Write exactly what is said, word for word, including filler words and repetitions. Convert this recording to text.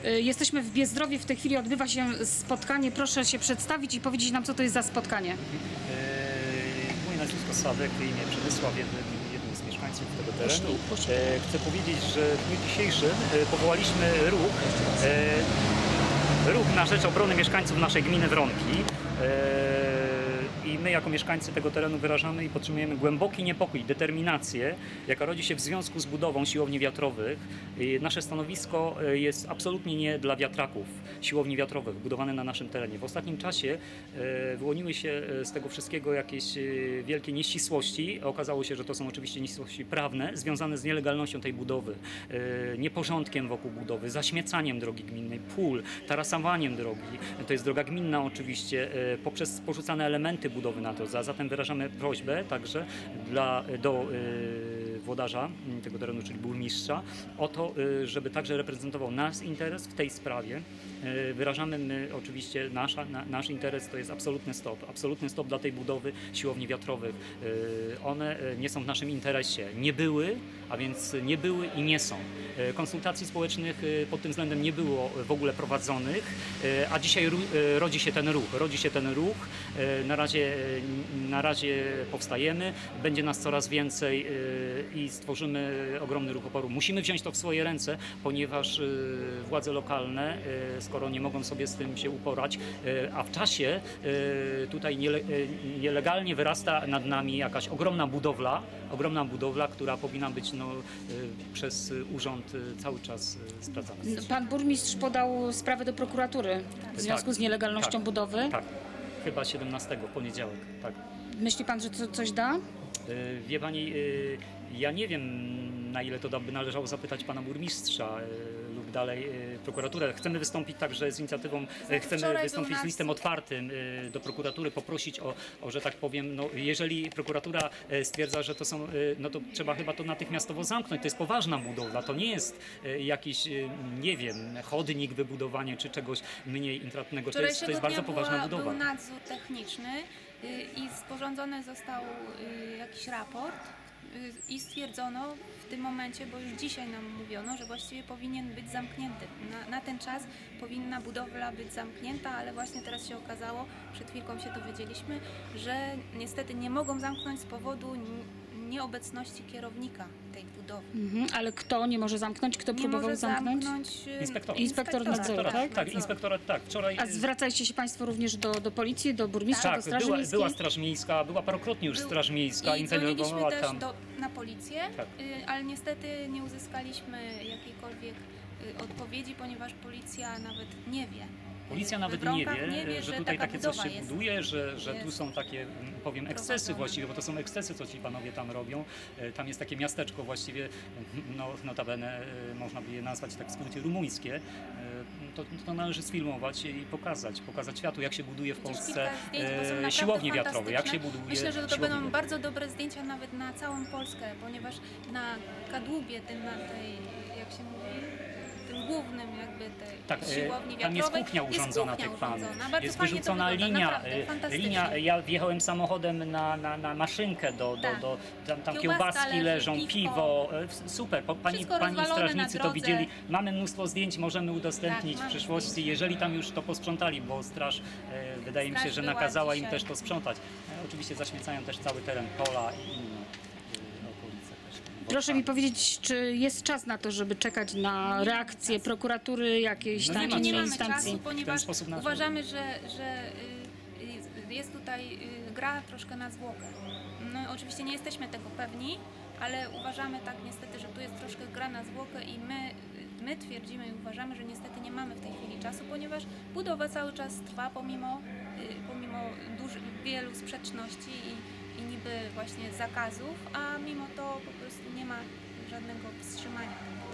Jesteśmy w Biezdrowie, w tej chwili odbywa się spotkanie. Proszę się przedstawić i powiedzieć nam, co to jest za spotkanie. Moje nazwisko Sławek, imię Przemysław, jednym, jednym z mieszkańców tego terenu. Chcę powiedzieć, że w dniu dzisiejszym powołaliśmy ruch, ruch na rzecz obrony mieszkańców naszej gminy Wronki. I my jako mieszkańcy tego terenu wyrażamy i podtrzymujemy głęboki niepokój, determinację, jaka rodzi się w związku z budową siłowni wiatrowych. Nasze stanowisko jest absolutnie nie dla wiatraków, siłowni wiatrowych budowane na naszym terenie. W ostatnim czasie wyłoniły się z tego wszystkiego jakieś wielkie nieścisłości. Okazało się, że to są oczywiście nieścisłości prawne związane z nielegalnością tej budowy, nieporządkiem wokół budowy, zaśmiecaniem drogi gminnej, pól, tarasowaniem drogi. To jest droga gminna oczywiście, poprzez porzucane elementy budowy na to. Zatem wyrażamy prośbę także dla, do y, włodarza tego terenu, czyli burmistrza, o to, y, żeby także reprezentował nasz interes w tej sprawie. Y, wyrażamy my oczywiście nasza, na, nasz interes to jest absolutny stop. Absolutny stop dla tej budowy siłowni wiatrowych. Y, one nie są w naszym interesie. Nie były, a więc nie były i nie są. Y, konsultacji społecznych y, pod tym względem nie było w ogóle prowadzonych, y, a dzisiaj ru, y, rodzi się ten ruch. Rodzi się ten ruch. Y, na razie Na razie powstajemy, będzie nas coraz więcej i stworzymy ogromny ruch oporu. Musimy wziąć to w swoje ręce, ponieważ władze lokalne, skoro nie mogą sobie z tym się uporać, a w czasie tutaj nielegalnie wyrasta nad nami jakaś ogromna budowla, ogromna budowla, która powinna być no, przez urząd cały czas sprawdzana. Pan burmistrz podał sprawę do prokuratury w związku tak, z nielegalnością tak, budowy. Tak. Chyba siedemnastego, w poniedziałek, tak. Myśli pan, że to coś da? Yy, wie pani, yy, ja nie wiem, na ile to by należało zapytać pana burmistrza yy, lub dalej yy, prokuraturę. Chcemy wystąpić także z inicjatywą, yy, chcemy wystąpić z listem otwartym yy, do prokuratury, poprosić o, o, że tak powiem, no, jeżeli prokuratura yy, stwierdza, że to są, yy, no to trzeba chyba to natychmiastowo zamknąć. To jest poważna budowla, to nie jest yy, jakiś, yy, nie wiem, chodnik, wybudowanie czy czegoś mniej intratnego. To jest, to jest bardzo poważna była, budowa. Był nadzór techniczny i sporządzony został jakiś raport i stwierdzono w tym momencie, bo już dzisiaj nam mówiono, że właściwie powinien być zamknięty. Na, na ten czas powinna budowla być zamknięta, ale właśnie teraz się okazało, przed chwilką się dowiedzieliśmy, że niestety nie mogą zamknąć z powodu nieobecności kierownika tej budowy. Mhm, ale kto nie może zamknąć? Kto nie próbował może zamknąć? zamknąć? Inspektor. Inspektor nadzoru, tak? Tak, tak, inspektorat, tak. Wczoraj... A zwracaliście się państwo również do, do policji, do burmistrza, Tak, do straży była, miejskiej? była straż miejska, była parokrotnie już Był- straż miejska, I interweniowała dzwoniliśmy też tam. do, na policję, Tak. y, ale niestety nie uzyskaliśmy jakiejkolwiek y, odpowiedzi, ponieważ policja nawet nie wie. Policja y, nawet we nie Wronkach wie, że że tutaj taka takie coś budowa się jest. buduje, że, że tu jest są takie, m, powiem, ekscesy prowadzone. właściwie, bo to są ekscesy, co ci panowie tam robią. E, Tam jest takie miasteczko właściwie, no notabene e, można by je nazwać tak w skrócie rumuńskie. E, To, to należy sfilmować i pokazać, pokazać światu, jak się buduje w Przecież Polsce kilka zdjęć, bo są e, naprawdę siłownie wiatrowe, jak się fantastyczne. buduje Myślę, że to siłownie będą wiatrowe. bardzo dobre zdjęcia nawet na całą Polskę, ponieważ na kadłubie tym, na tej, jak się mówi, tym głównym jakby tej Tak, e, siłowni tam wiatrowej jest kuchnia urządzona jest tych kuchnia panów. urządzona. Bardzo Jest fajnie to wyrzucona wygląda, linia, naprawdę, e, fantastycznie. linia. Ja wjechałem samochodem na, na, na maszynkę do, do, Tak. do tam, tam Kiełbaska kiełbaski leży, leżą, piwko. piwo, e, super. Po- Pani, Wszystko pani rozwalone strażnicy na to drodze. widzieli. Mamy mnóstwo zdjęć, możemy udostępnić Tak, w mamy przyszłości, zdjęcia. jeżeli tam już to posprzątali, bo straż e, wydaje mi się, Straż że była nakazała im dzisiaj. też to sprzątać. E, oczywiście zaśmiecają też cały teren pola i inne e, okolice też. Proszę mi powiedzieć, czy jest czas na to, żeby czekać na reakcję prokuratury jakiejś No tam nie ma innej Nie mamy instancji? czasu, ponieważ sposób na- uważamy, że, że y, y, jest tutaj y, gra troszkę na zwłokę. No, oczywiście nie jesteśmy tego pewni, ale uważamy tak niestety, że tu jest troszkę gra na zwłokę i my, my twierdzimy i uważamy, że niestety nie mamy w tej chwili czasu, ponieważ budowa cały czas trwa pomimo, y, pomimo duży, wielu sprzeczności i, i niby właśnie zakazów, a mimo to po prostu nie ma żadnego wstrzymania.